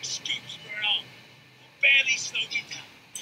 scoops for an arm will barely slow me down.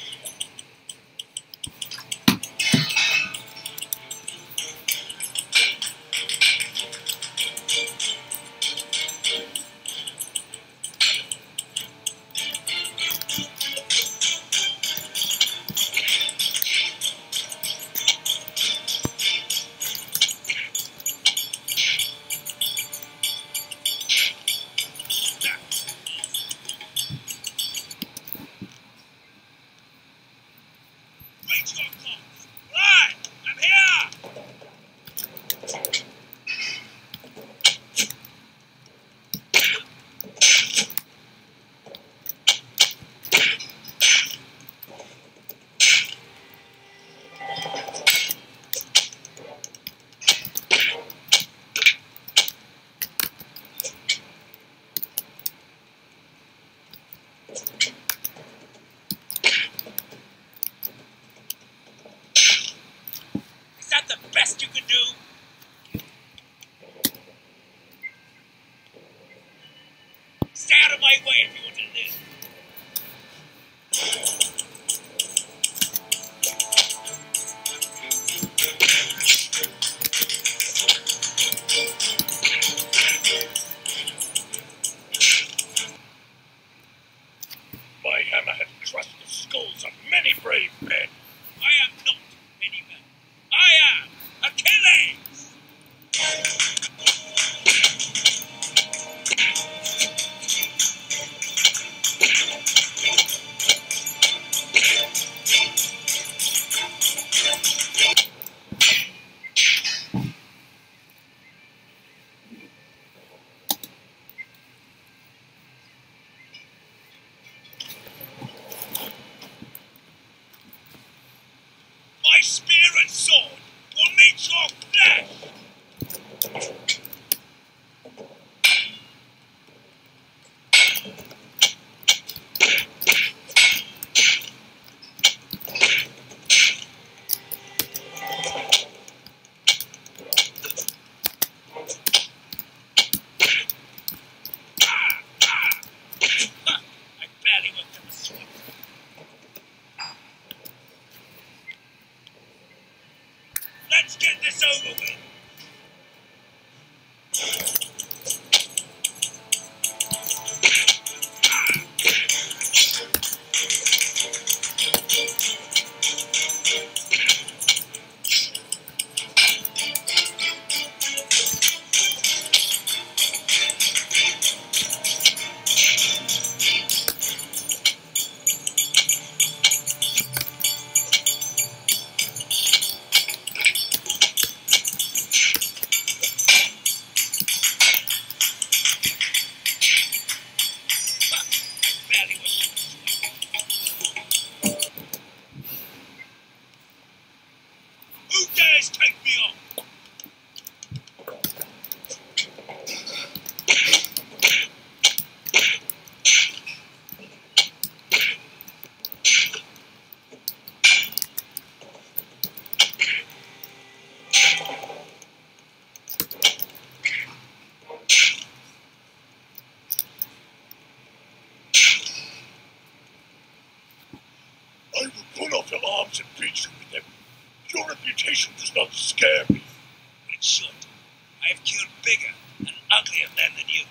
Is that the best you could do? Stay out of my way if you want to live. My hammer has crushed the skulls of many brave men. I am not many men. I am Achilles! My spear and sword will meet your flesh! I barely worked up a sweat. Let's get this over with. Barely worked up a sweat. Who dares take me on? I will pull off your arms and beat you with them. Your reputation does not scare me. It should. I have killed bigger and uglier men than you.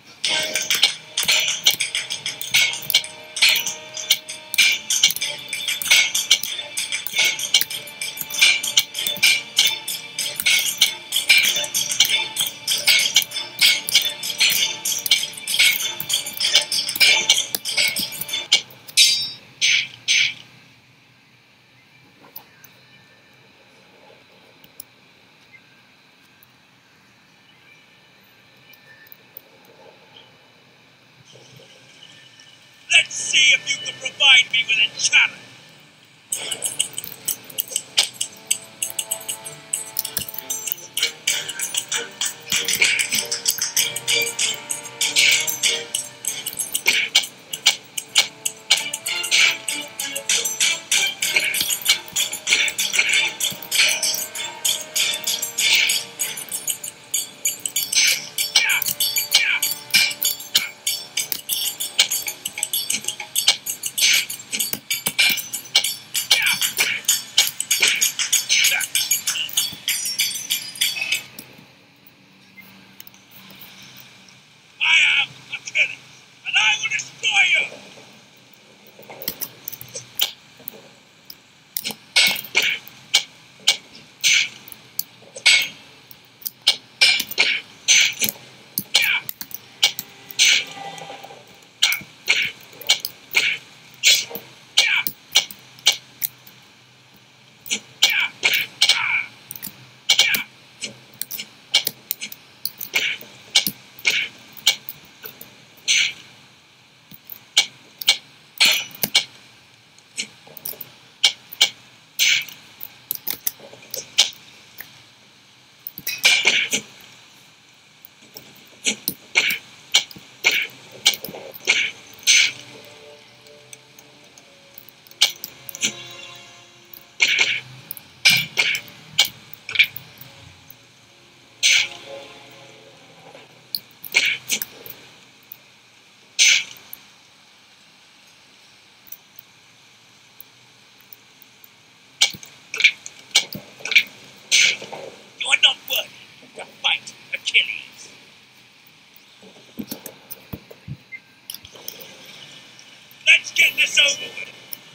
Let's see if you can provide me with a challenge. this over with.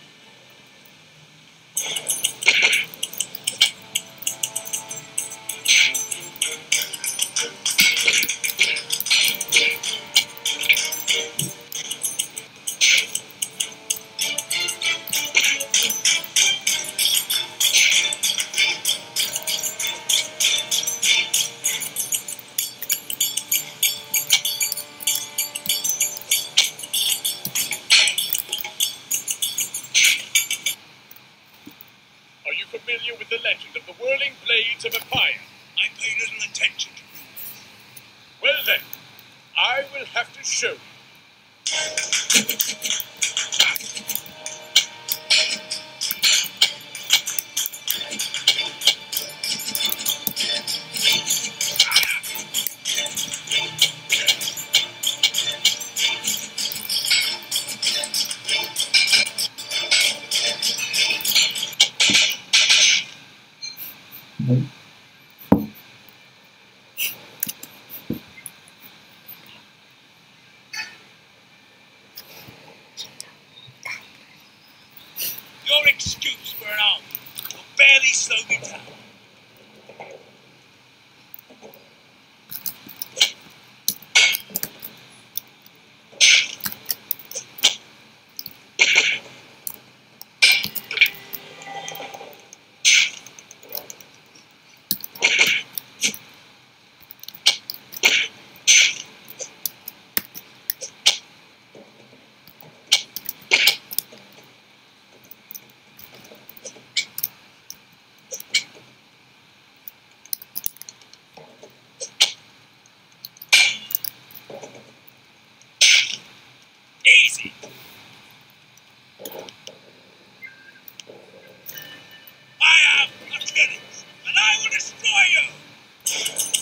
Are you familiar with the legend of the Whirling Blades of Empire? I pay little attention to rules. Well then, I will have to show you. Your excuse for an army will barely slow me down. Easy! I am Achilles, and I will destroy you!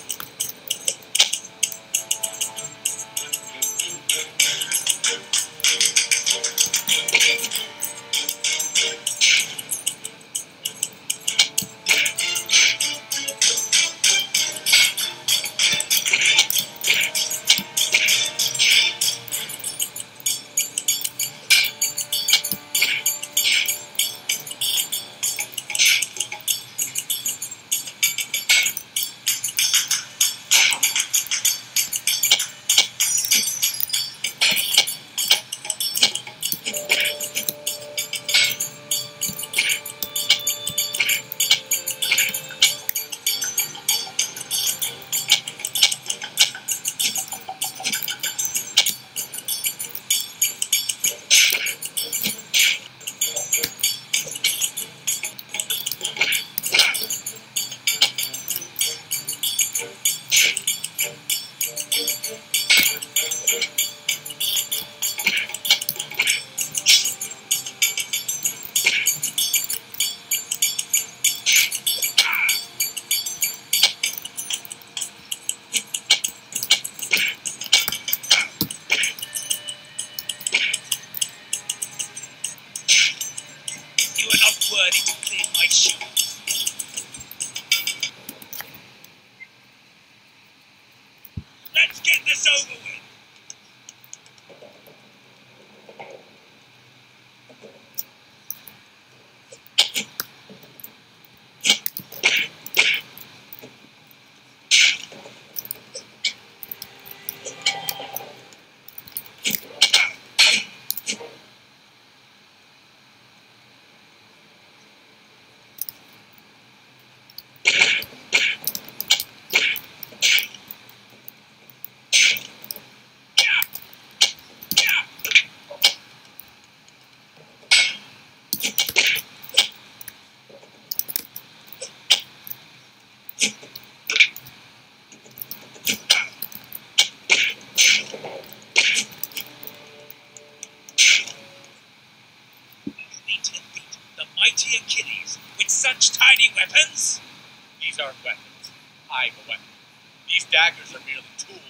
You are not worthy to clean my shoes. Let's get this over with. Mighty Achilles with such tiny weapons? These aren't weapons. I'm a weapon. These daggers are merely tools.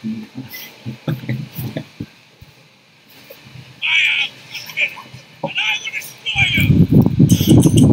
I am King, and I will destroy you!